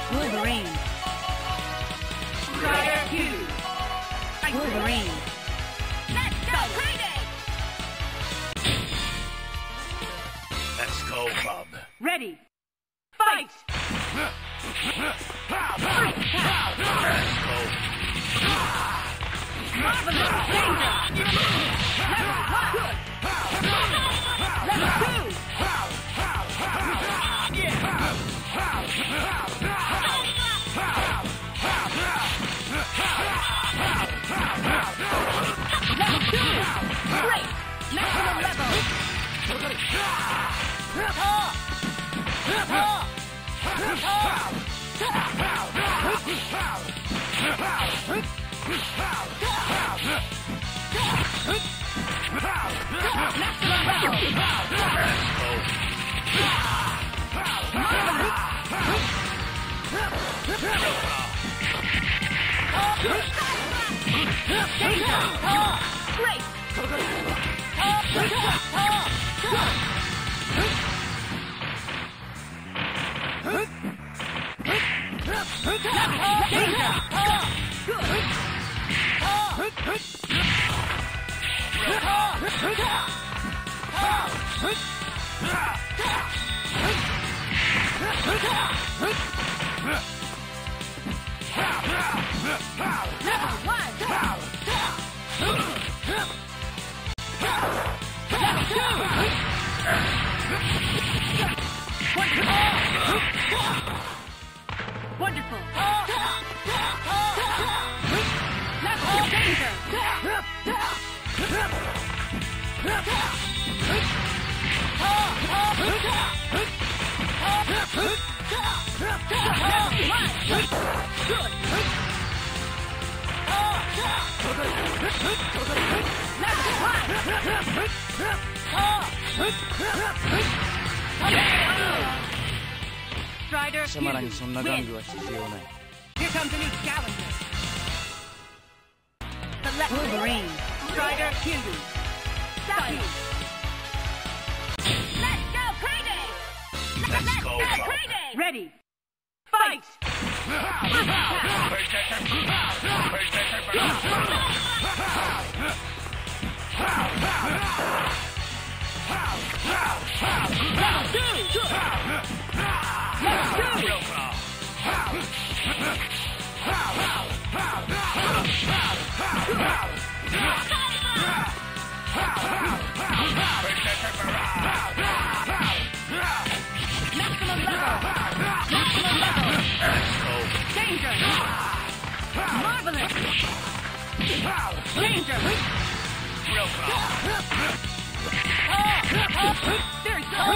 Wolverine. Strider Q. Wolverine. Let's go, Payday! Let's go, Bub. Ready. Fight! Let's go. Marvelous danger! Level 1! Level 2! Level 2! Great! Maximum level! Great! Wonderful! Level danger! Strider 貴様らにそんな玩具は必要ない。 Here comes a new challenger. Select Wolverine. Strider Kyugu. Stop. Let's go, Payday! Let's go, Bub. Payday! Ready. Fight! Maximum level! Maximum level! Danger! Marvelous! Danger! There's no...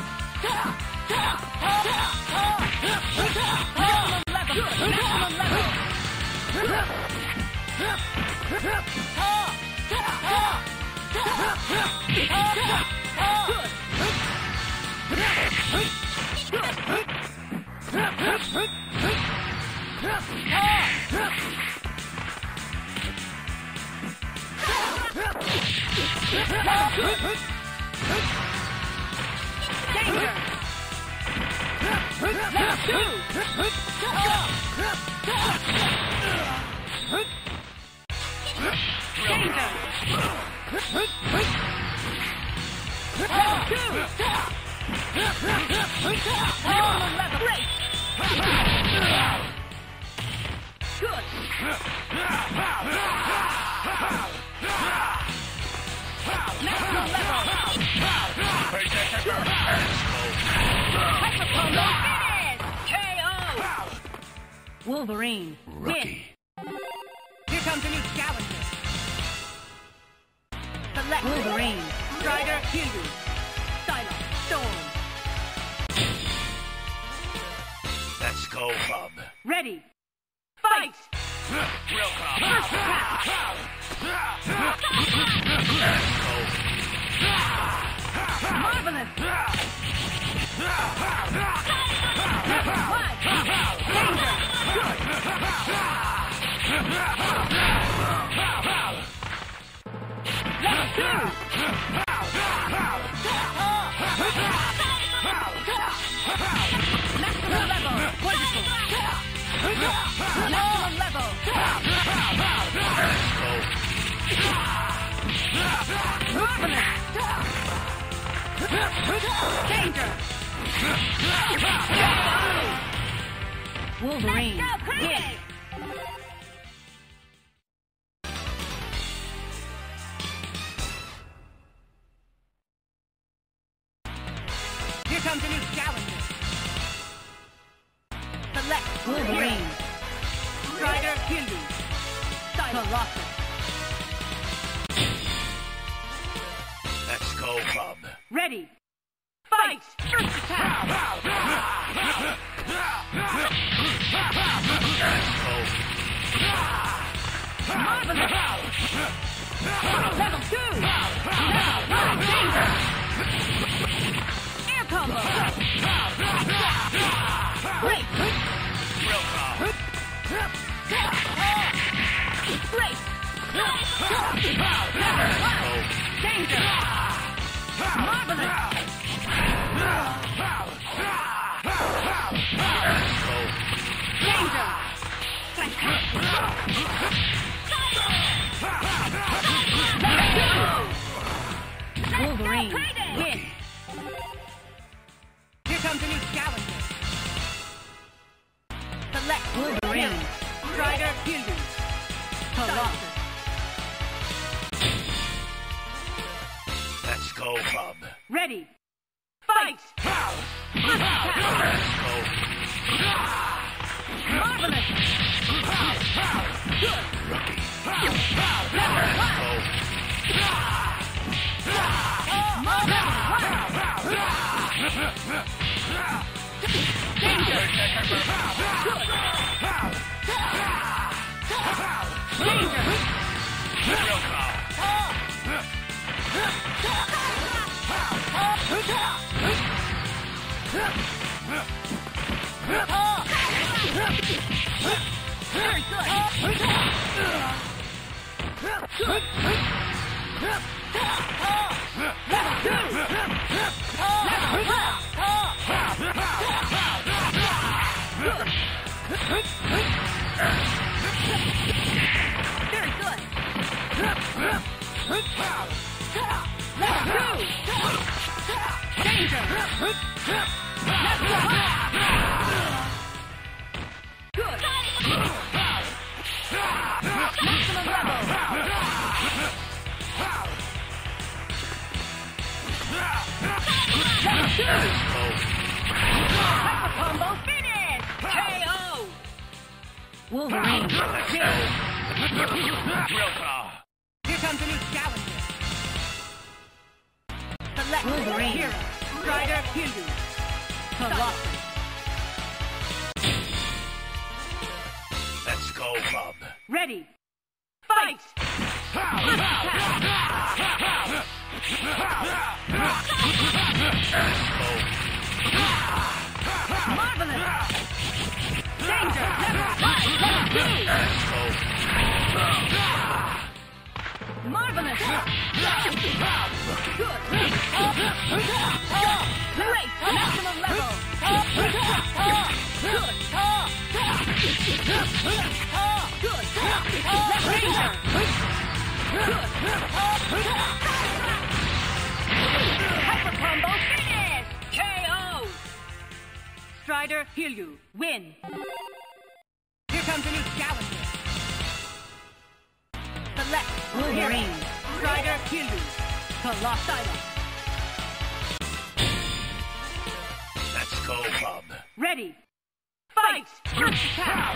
Maximum level! Danger! Level 2! Danger! Level 2! Maximum level! Great! Good! Maximum level! KO! Wolverine. Rookie. Win. Here comes a new challenger. Select Wolverine. Strider Kyugu. Silent Storm. Let's go, Bub. Ready. Fight! Real cop. First attack. Let's go. Marvelous. Level 1. Danger. Good. Level 2. Maximum level. Wonderful. Danger! Wolverine, hit! Here comes a new challenger. Select Wolverine. Strider Hindu. Colossus. Let's go, bub. Ready. Fight! First attack! Marvelous! Level 2! Level 1 danger! Air combo! Great! Real calm. Great! Danger! Marvelous! Danger! Wolverine, win! Here comes a new challenger. Select Wolverine. Strider Hindu. Colossus. Let's go, bub. Ready. Fight! First attack! Marvelous! Good! Level 1! Danger! Good! Danger! Real calm. Very good! Level 2! Level 1! Very good! Level 2! Danger! Level 1! Good! Maximum level! Level 2! Hyper combo finish! KO! Wolverine, hit! Real calm. Here comes a new challenger. Select Wolverine. Hero. Strider Hindu. Colossus. Let's go, bub. Ready. Fight! First attack! Marvelous! Danger! Level 1! Level 2! Marvelous! Good! Great! Maximum level! Good! Good! Danger! Good! Hyper combo finish! KO! Strider Hiryu, win! Here comes a new challenger. Select Wolverine. Strider Hiryu. Colossus. Let's go, bub. Ready. Fight! First attack!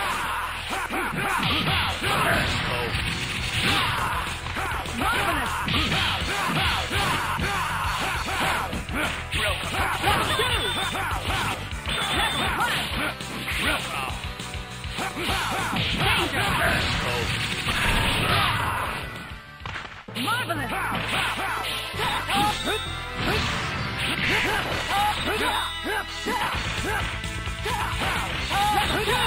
Marvelous! Level 2! Level 1! Real calm. Danger! Marvelous! Level 2!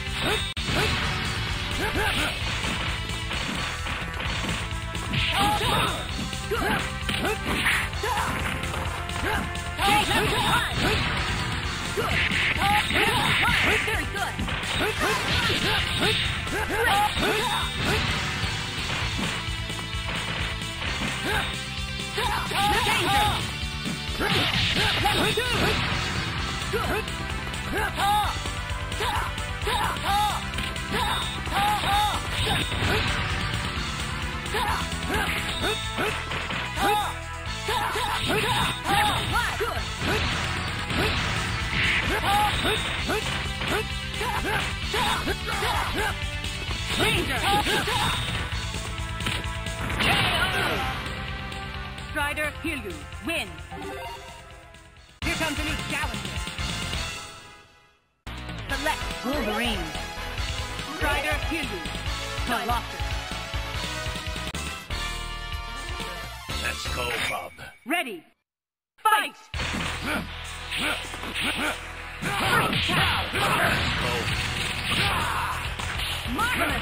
Good! Level 1! Good! Level 1! Very good! Danger! Strider Hiryu, win. Here comes a new challenger. Select Wolverine. Strider Hiryu, Colossus. Let's go, Bob. Ready. Fight! Marvelous!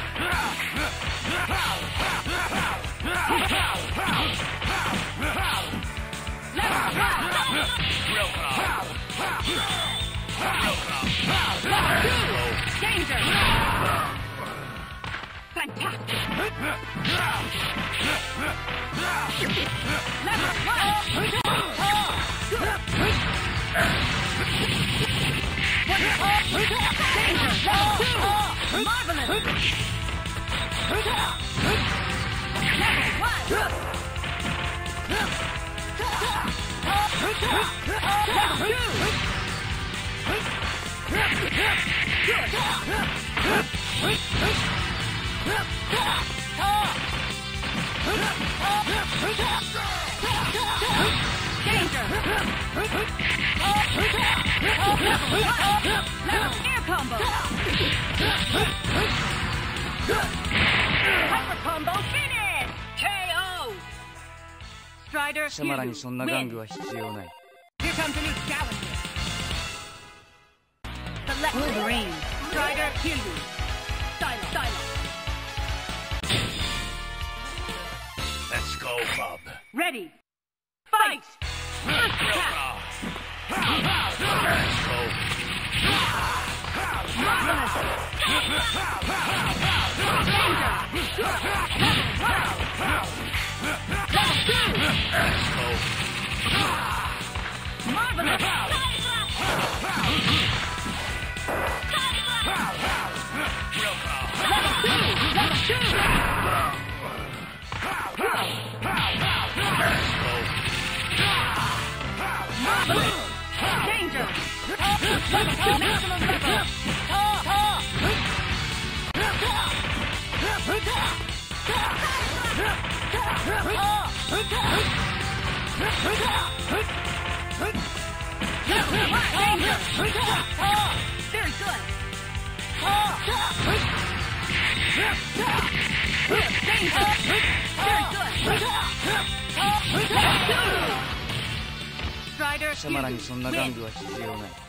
Drill Cobb. Danger! Fantastic! Level 1! Danger! Level 2! Marvelous! Level 2! Air combo! Hyper combo finish! KO! Strider 貴様らにそんな玩具 win. は必要ない。 Here comes a new challenger. Select Wolverine. Strider Hiryu. Psylocke. Let's go, Bob. Ready. Fight! Drill Cobb. Let's go. Marvelous! Let's go. Marvelous! Drill Cobb. Level 2! Let's go. Marvelous! Danger! Maximum level! Danger! Very good! Danger! Very good! Strider 貴様らに Hiryu, そんな玩具は必要ない。